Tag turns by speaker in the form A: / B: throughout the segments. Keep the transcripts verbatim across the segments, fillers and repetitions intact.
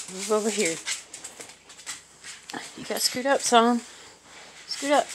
A: Move over here. You gotta scoot up some. Scoot up.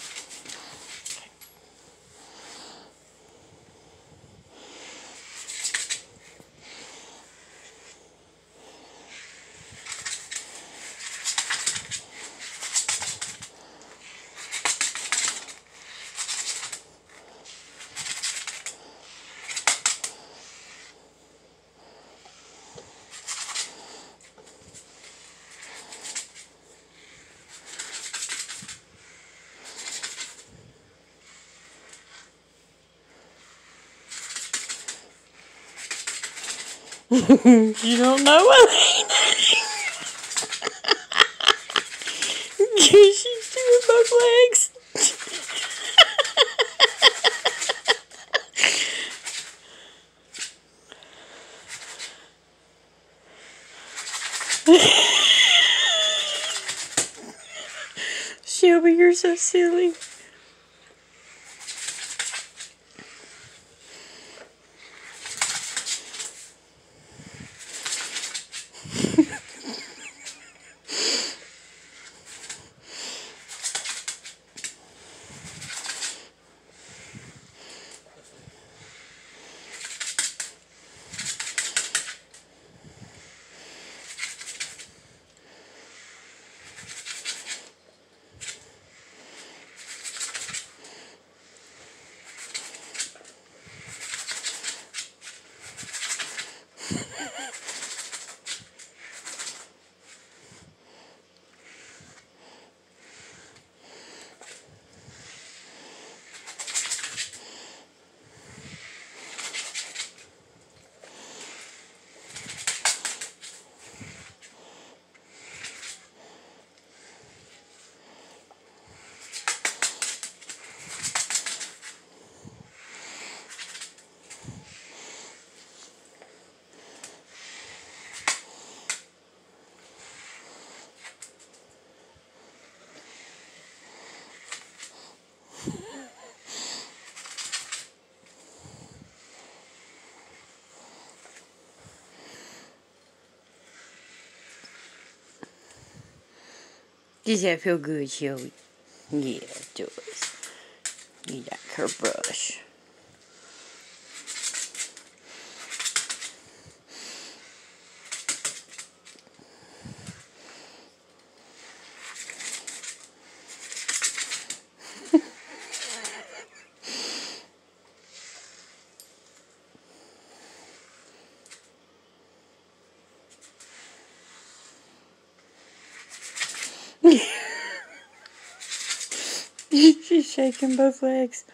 A: You don't know what she's doing both legs. Shelby, you're so silly. Does that feel good, Shelby? Yeah, it does. You like her brush. She's shaking both legs.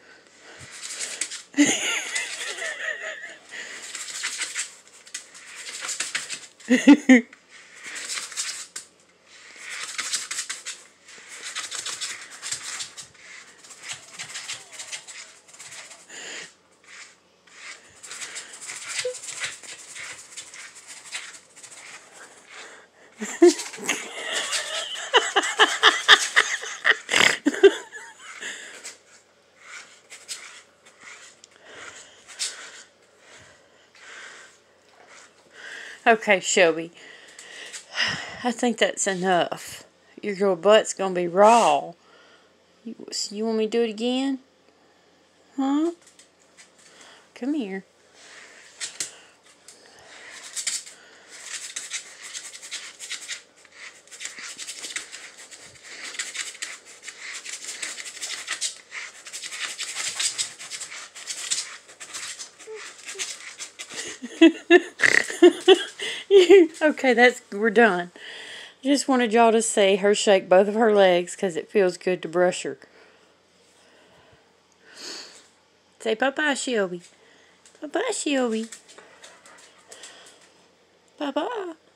A: Okay, Shelby. I think that's enough. Your girl butt's gonna be raw. You, you want me to do it again? Huh? Come here. Okay, that's we're done. Just wanted y'all to see her shake both of her legs because it feels good to brush her. Say bye-bye, Shelby. Bye-bye, Shelby. Bye-bye.